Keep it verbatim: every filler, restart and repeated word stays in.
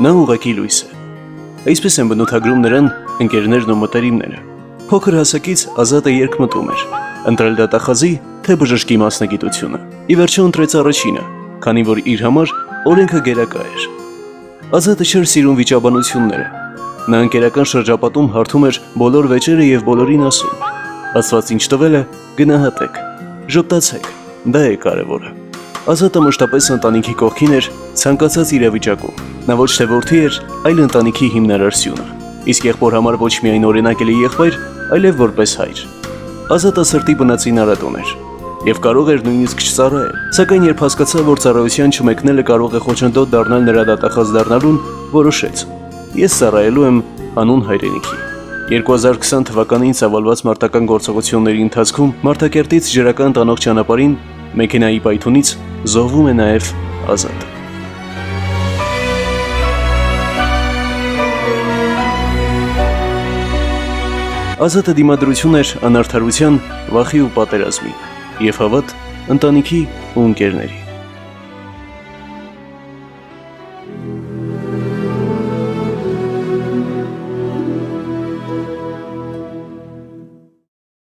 Նա ուղղակի լույս է։ Այսպես են բնութագրում նրան ընկերներն ու մտերիմները։ Փոքր հասակից Ազատը երկմտում էր, ընտրել դատախազի, թե բժշկի մասնագիտությունը։ Ի վերջո ընտրեց առաջինը, քանի որ իր համար օրենքը գերակա էր։ Ազատը չէր սիրում վիճաբանությունները։ Նա ընկերական շրջապատում հարթում էր բոլոր վեճերը եւ բոլորին ասում. Աստված ինչ տվել է, գնահատեք, ժպտացեք, դա է կարևորը։ Ազատը մշտապես ընտանիքի կողքին էր ցանկացած իրավիճակում։ Նա ոչ թե որդի էր, այլ ընտանիքի հիմնարար սյունը, իսկ եղբոր համար ոչ միայն օրինակելի եղբայր, այլև որպես հայր։ Ազատը սրտի բնածին արատոն էր եւ կարող էր նույնիսկ չծառայել, սակայն երբ հասկացավ, որ ծառայության չմեկնելը կարող է խոչընդոտ դառնալ նրա դատախազ դառնալուն, որոշեց. Ես ծառայելու եմ հանուն հայրենիքի։ երկու հազար քսան թվականին ծավալված մարտական գործողությունների ընթացքում Մարտակերտից ջրական տանող ճանապարհին մեքենայի պայթունից զոհվում է նաև Ազատը։ Ազատը դիմադրություն էր անարդարության, վախի ու պատերազմի և հավատ ընտանիքի ու ընկերների։